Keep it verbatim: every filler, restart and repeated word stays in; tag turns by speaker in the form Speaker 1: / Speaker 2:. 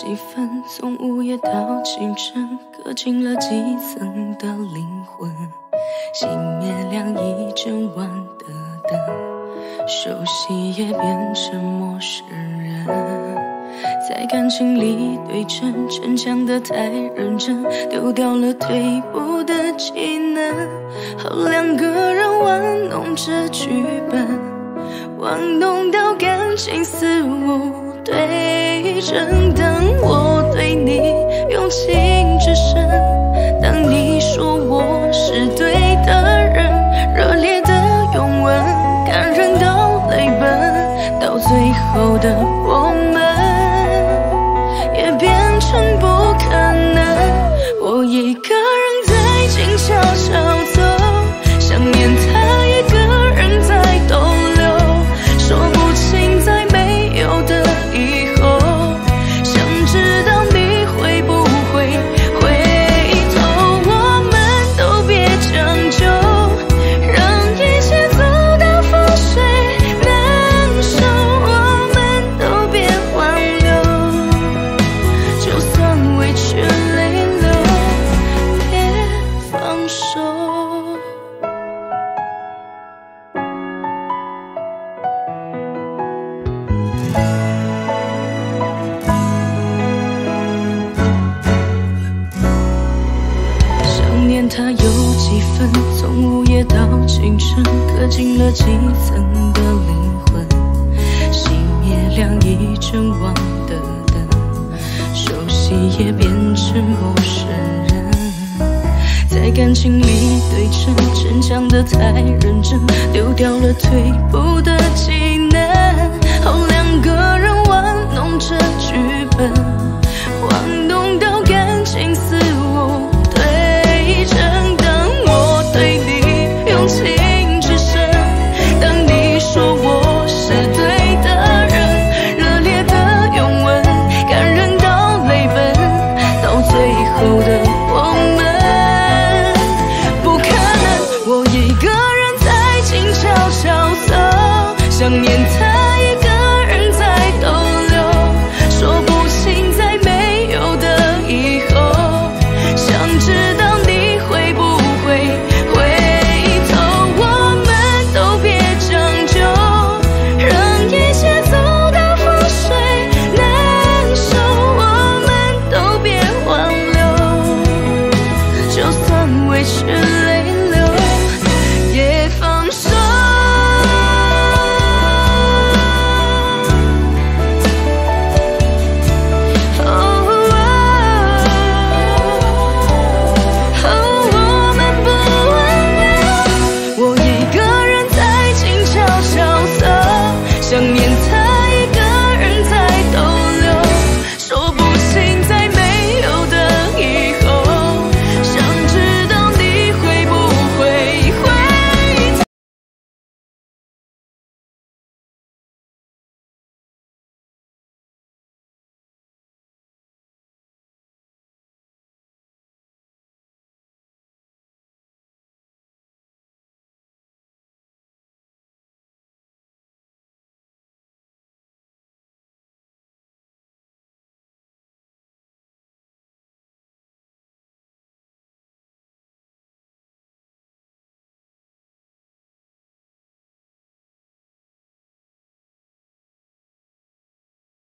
Speaker 1: 几分，从午夜到清晨，刻进了几层的灵魂。熄灭亮一整晚的灯，熟悉也变成陌生人。在感情里对称，逞强的太认真，丢掉了退步的技能。好两个人玩弄着剧本，玩弄到感情似无对称。当我对你用情至深，当你说我是对的人，热烈的拥吻，感人到泪奔，到最后的我们也变成不可能。我一个人在静悄悄走，想念他一个人在逗留，说不清在没有的以后，想知道你会不会回头。我们都别将就，让一切走到覆水难收。我们都别挽留，就算委屈泪流，别放手。想念他有几分，从午夜到清晨，刻进了几层的灵魂。熄灭亮一整晚的灯，熟悉也变成陌生人。在感情里对称，逞强的太认真，丢掉了退步的技能。